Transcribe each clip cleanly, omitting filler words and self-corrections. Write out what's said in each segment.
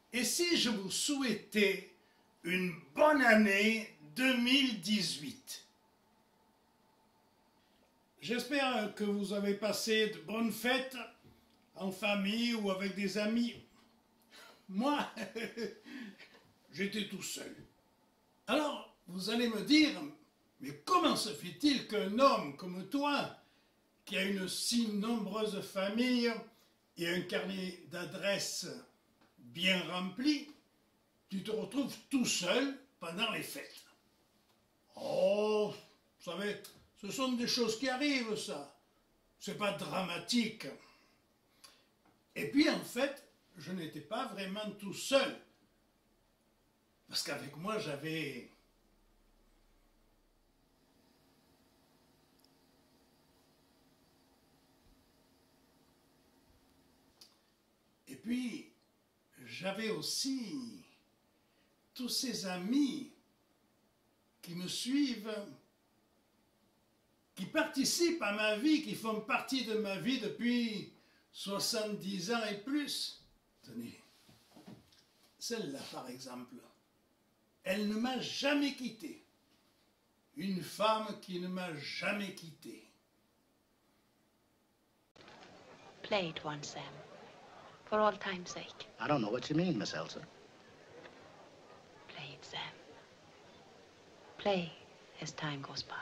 Et si je vous souhaitais une bonne année 2018? J'espère que vous avez passé de bonnes fêtes en famille ou avec des amis. Moi, j'étais tout seul. Alors, vous allez me dire, mais comment se fait-il qu'un homme comme toi, qui a une si nombreuse famille et un carnet d'adresses bien rempli, tu te retrouves tout seul pendant les fêtes? Oh, vous savez, ce sont des choses qui arrivent, ça. C'est pas dramatique. Et puis, en fait, je n'étais pas vraiment tout seul. Parce qu'avec moi, j'avais... Et puis, j'avais aussi tous ces amis qui me suivent, qui participent à ma vie, qui font partie de ma vie depuis 70 ans et plus. Tenez, celle-là par exemple, elle ne m'a jamais quitté. Une femme qui ne m'a jamais quitté. Play it once, Sam. For all time's sake. I don't know what you mean, Miss Elsa. Play it, Sam. Play as time goes by.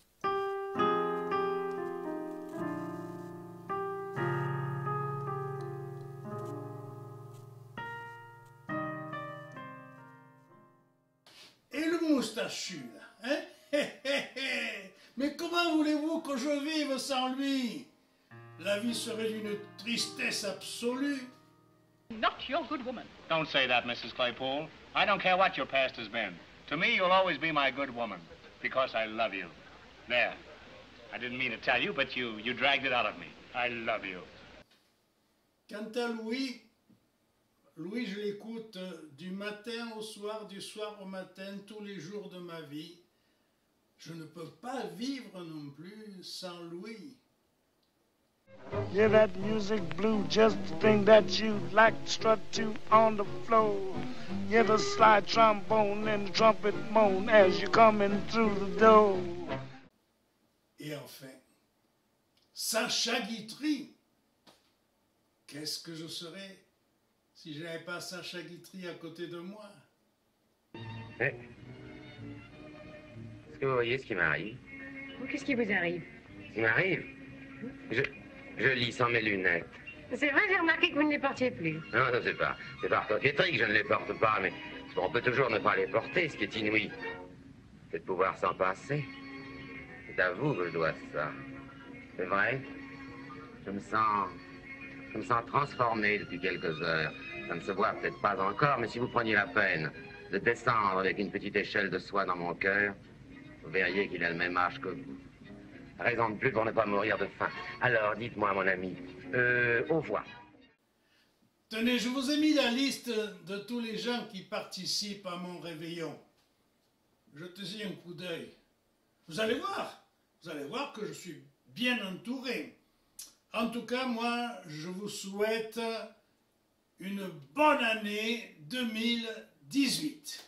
Et le moustachu, là, hein? Mais comment voulez-vous que je vive sans lui? La vie serait d'une tristesse absolue. Not your good woman. Don't say that, Mrs. Claypool. I don't care what your past has been. To me, you'll always be my good woman, because I love you. There. I didn't mean to tell you, but you dragged it out of me. I love you. Quant à Louis, je l'écoute du matin au soir, du soir au matin, tous les jours de ma vie. Je ne peux pas vivre non plus sans Louis. Yeah, that music blue, just the thing that you'd like to strut to on the floor. Yeah, the slide trombone and the trumpet moan as you're coming through the door. Et enfin, Sacha Guitry. Qu'est-ce que je serais si je n'avais pas Sacha Guitry à côté de moi? Est-ce que vous voyez ce qui m'arrive? Qu'est-ce qui vous arrive? Ce qui m'arrive? Je lis sans mes lunettes. C'est vrai, j'ai remarqué que vous ne les portiez plus. Non, c'est par coquetterie que je ne les porte pas, mais on peut toujours ne pas les porter, ce qui est inouï. C'est de pouvoir s'en passer. C'est à vous que je dois ça. C'est vrai? Je me sens transformé depuis quelques heures. Ça ne se voit peut-être pas encore, mais si vous preniez la peine de descendre avec une petite échelle de soie dans mon cœur, vous verriez qu'il a le même âge que vous. Raison de plus pour ne pas mourir de faim. Alors, dites-moi, mon ami, au revoir. Tenez, je vous ai mis la liste de tous les gens qui participent à mon réveillon. Jetez-y un coup d'œil. Vous allez voir que je suis bien entouré. En tout cas, moi, je vous souhaite une bonne année 2018.